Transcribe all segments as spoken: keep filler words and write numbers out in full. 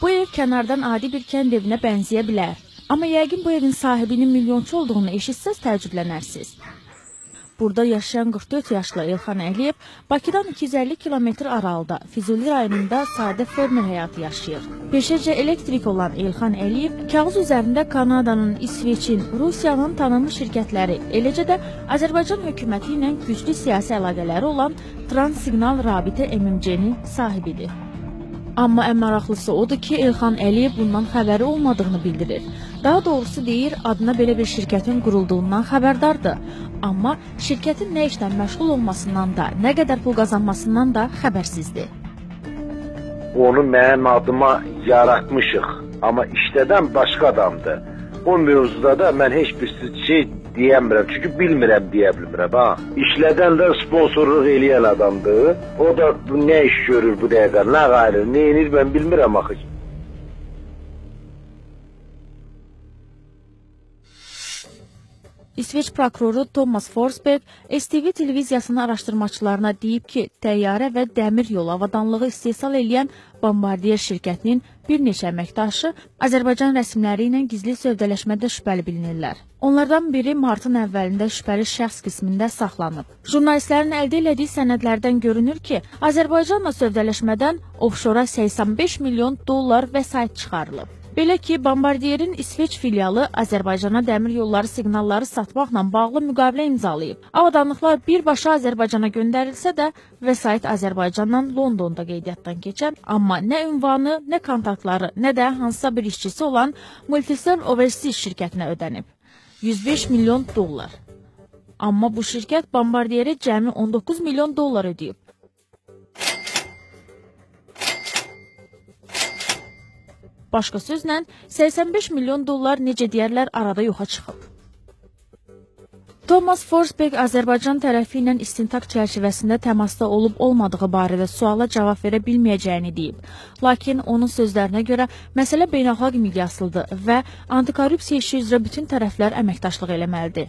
Bu ev kənardan adi bir kənd evinə bənzəyə bilər. Amma yəqin bu evin sahibinin milyonçu olduğunu eşitsəz təəccüblənərsiniz. Burada yaşayan qırx dörd yaşlı İlxan Əliyev Bakıdan iki yüz əlli kilometr aralıda Füzuli rayonunda sadə fermer həyatı yaşayır. Peşəcə elektrik olan İlxan Əliyev kağız üzərində Kanadanın, İsveçin, Rusiyanın tanınmış şirkətləri, eləcə də Azərbaycan hökuməti ilə güclü siyasi əlaqələri olan Transsignal Rabitə M M C-nin sahibidir. Amma ən maraqlısı odur ki, İlxan Əliyev bundan xəbəri olmadığını bildirir. Daha doğrusu deyir, adına belə bir şirkətin qurulduğundan xəbərdardır. Amma şirkətin nə işlə məşğul olmasından da, nə qədər pul qazanmasından da xəbərsizdir. Onu mənim adıma yaratmışıq, amma işlədən başqa adamdır. O mövzuda da mən heç bir şey deyəmirəm, çünki bilmirəm deyə bilmirəm. Ha? İşlədən də sponsorluq eləyən adamdır. O da nə iş görür bu dəqiqə, nə qayrı, nə edir mən bilmirəm axı. İsveç prokuroru Thomas Forsberg S T V televiziyasının araşdırmaçılarına deyib ki, təyyarə və dəmir yolu avadanlığı istehsal edən Bombardier şirkətinin bir neçə əməkdaşı Azərbaycan rəsmiləri ilə gizli sövdələşmədə şübhəli bilinirlər. Onlardan biri martın əvvəlində şübhəli şəxs qismində saxlanıb. Jurnalistlərin əldə elədiyi sənədlərdən görünür ki, Azərbaycanla sövdələşmədən ofşora səksən beş milyon dollar vəsait çıxarılıb. Belə ki, Bombardierin İsveç filialı Azərbaycana dəmir yolları siqnalları satmaqla bağlı müqavilə imzalayıb. Avadanlıqlar birbaşa Azərbaycana göndərilsə də, vəsait Azərbaycandan Londonda qeydiyyatdan keçər, amma nə ünvanı, nə kontaktları, nə də hansısa bir işçisi olan Multisel Overseas şirkətinə ödənib. yüz beş milyon dollar. Amma bu şirkət Bombardierə cəmi on doqquz milyon dollar ödəyib. Başqa sözlə, səksən beş milyon dollar necə deyərlər arada yoxa çıxıb. Thomas Forsberg Azərbaycan tərəfi ilə istintaq çərçivəsində təmasda olub-olmadığı barədə suala cavab verə bilməyəcəyini deyib. Lakin onun sözlərinə görə məsələ beynəlxalq miqyaslıdır və antikorrupsiya işi üzrə bütün tərəflər əməkdaşlıq eləməlidir.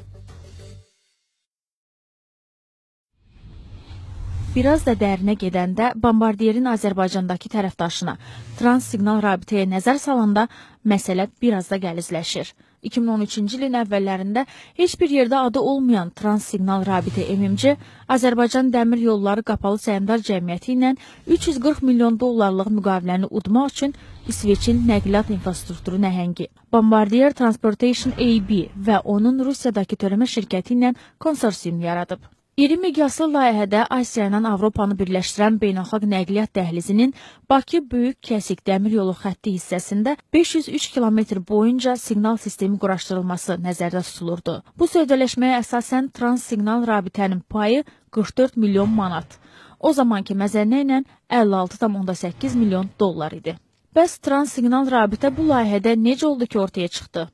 Biraz da dərinə gedəndə Bombardierin Azərbaycandakı tərəfdaşına Transsignal Rabitəyə nəzər salanda məsələ biraz da gəlizləşir. iki min on üçüncü ilin əvvəllərində heç bir yerdə adı olmayan Transsignal Rabitə M M C Azərbaycan Dəmir Yolları Qapalı Səhmdar Cəmiyyəti ilə üç yüz qırx milyon dollarlıq müqaviləni udmaq üçün İsveçin nəqliyyat infrastrukturu nəhəngi Bombardier Transportation A B və onun Rusiyadakı törəmə şirkəti ilə konsorsium yaradıb. İri miqyaslı layihədə Asiya ilə Avropanı birləşdirən beynəlxalq nəqliyyat dəhlizinin Bakı Böyük Kəsik Dəmir yolu xətti hissəsində beş yüz üç kilometr boyunca siqnal sistemi quraşdırılması nəzərdə tutulurdu. Bu sövdələşməyə əsasən Transsignal Rabitənin payı qırx dörd milyon manat. O zamanki məzənnə ilə əlli altı tam onda səkkiz milyon dollar idi. Bəs Transsignal Rabitə bu layihədə necə oldu ki ortaya çıxdı?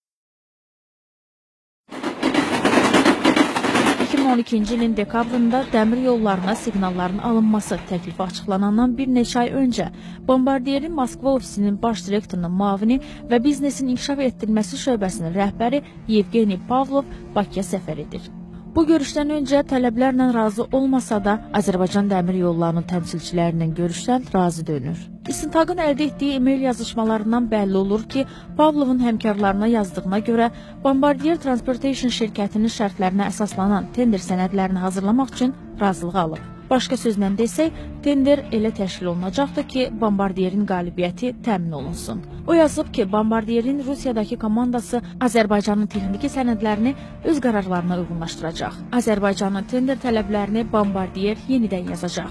iki min on ikinci ilin dekabrında dəmir yollarına siqnalların alınması təklifi açıqlanandan bir neçə ay öncə Bombardierin Moskva ofisinin baş direktorunun müavini və biznesin inkişaf etdirilməsi şöbəsinin rəhbəri Yevgeni Pavlov Bakıya səfər edir. Bu görüşdən öncə tələblərlə razı olmasa da Azərbaycan dəmir yollarının təmsilçilərinin görüşdən razı dönür. İstintaqın əldə etdiyi e-mail yazışmalarından bəlli olur ki, Pavlovun həmkarlarına yazdığına görə Bombardier Transportation şirkətinin şərtlərinə əsaslanan tender sənədlərini hazırlamaq üçün razılıq alıb. Başqa sözlə desək, tender elə təşkil olunacaqdır ki, Bombardierin qalibiyyəti təmin olunsun. O yazıb ki, Bombardierin Rusiyadakı komandası Azərbaycanın texniki sənədlərini öz qərarlarına uyğunlaşdıracaq. Azərbaycanın tender tələblərini Bombardier yenidən yazacaq.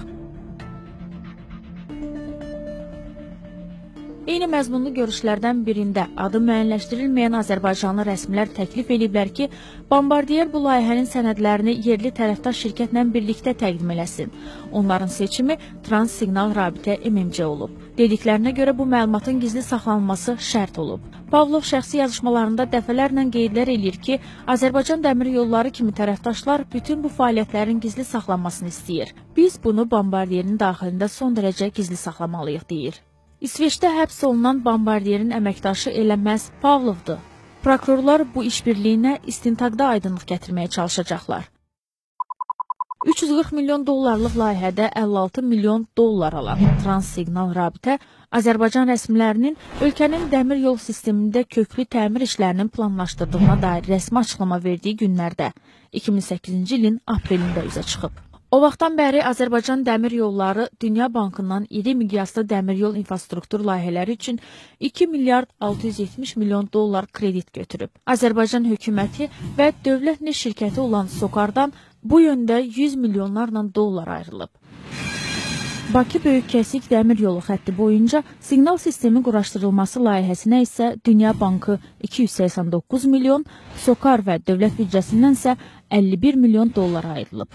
Eyni məzmunlu görüşlərdən birində adı müəyyənləşdirilməyən Azərbaycanlı rəsmilər təklif ediblər ki, Bombardier bu layihənin sənədlərini yerli tərəfdaş şirkətlə birlikdə təqdim eləsin. Onların seçimi Transsignal Rabitə M M C olub. Dediklərinə görə bu məlumatın gizli saxlanılması şərt olub. Pavlov şəxsi yazışmalarında dəfələrlə qeydlər eləyir ki, Azərbaycan dəmir yolları kimi tərəfdaşlar bütün bu fəaliyyətlərin gizli saxlanmasını istəyir. Biz bunu Bombardierin daxilində son dərəcə gizli saxlamalıyıq, deyir. İsveçdə həbs olunan Bombardierin əməkdaşı elə məhz Pavlovdur. Prokurorlar bu işbirliyinə istintaqda aydınlıq gətirməyə çalışacaqlar. üç yüz qırx milyon dollarlıq layihədə əlli altı milyon dollar alan Transsignal Rabitə Azərbaycan rəsmilərinin ölkənin dəmir yol sistemində köklü təmir işlərinin planlaşdırdığına dair rəsmi açıqlama verdiyi günlərdə iki min səkkizinci ilin aprelində üzə çıxıb. O vaxtdan bəri Azərbaycan Dəmir Yolları Dünya Bankından iri miqyaslı dəmir yol infrastruktur layihələri üçün iki milyard altı yüz yetmiş milyon dollar kredit götürüb. Azərbaycan hökuməti və dövlət neft şirkəti olan Sokardan bu yöndə yüz milyonlarla dollar ayrılıb. Bakı Böyük Kəsik Dəmir Yolu xətti boyunca siqnal sistemi quraşdırılması layihəsinə isə Dünya Bankı iki yüz səksən doqquz milyon, Sokar və dövlət büdcəsindən isə əlli bir milyon dollar ayrılıb.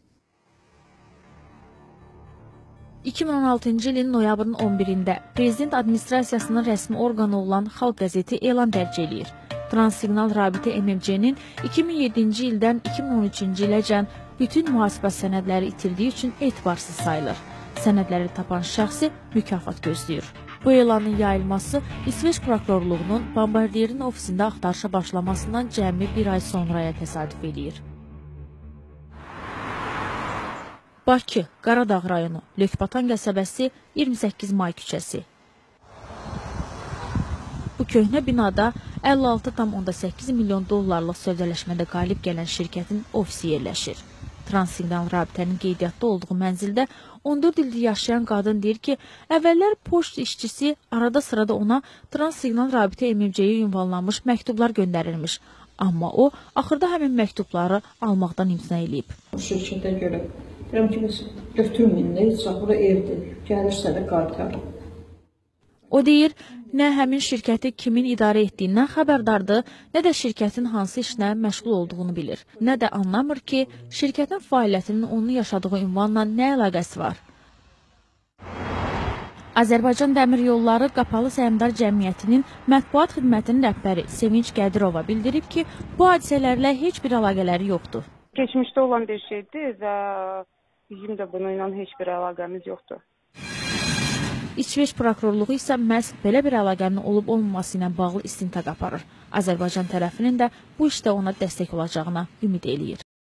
iki min on altıncı ilin noyabrın on birində Prezident Administrasiyasının rəsmi orqanı olan Xalq qəzeti elan dərc eləyir. Transsignal Rabitə M M C-nin iki min yeddinci ildən iki min on üçüncü iləcən bütün mühasibə sənədləri itirdiyi üçün etibarsız sayılır. Sənədləri tapan şəxsi mükafat gözləyir. Bu elanın yayılması İsveç prokurorluğunun Bombardier'in ofisində axtarışa başlamasından cəmi bir ay sonraya təsadüf eləyir. Bakı, Qaradağ rayonu, Lökbatan qəsəbəsi, iyirmi səkkiz may küçəsi. Bu köhnə binada əlli altı tam onda səkkiz milyon dollarlıq sövdələşmədə qalib gələn şirkətin ofisi yerləşir. Transsignal Rabitənin qeydiyyatda olduğu mənzildə on dörd ildir yaşayan qadın deyir ki, əvvəllər poçt işçisi arada sırada ona Transsignal Rabitə M M C-yə ünvanlanmış məktublar göndərilmiş. Amma o, axırda həmin məktubları almaqdan imtina eləyib. Şirkətə görə deyirəm ki, götürməyin də, heç bura evdir, gəlirsə də qaytar. O deyir, nə həmin şirkəti kimin idarə etdiyindən xəbərdardır, nə də şirkətin hansı işlə məşğul olduğunu bilir. Nə də anlamır ki, şirkətin fəaliyyətinin onun yaşadığı ünvanla nə əlaqəsi var. Azərbaycan Dəmir Yolları Qapalı Səhmdar Cəmiyyətinin mətbuat xidmətinin rəhbəri Sevinç Qədirova bildirib ki, bu hadisələrlə heç bir əlaqələri yoxdur. Keçmişdə olan bir şeydir və bizim də bununla heç bir əlaqəmiz yoxdur. İsveç prokurorluğu isə məhz belə bir əlaqənin olub-olmaması ilə bağlı istintaq aparır. Azərbaycan tərəfinin də bu işdə ona dəstək olacağına ümid eləyir.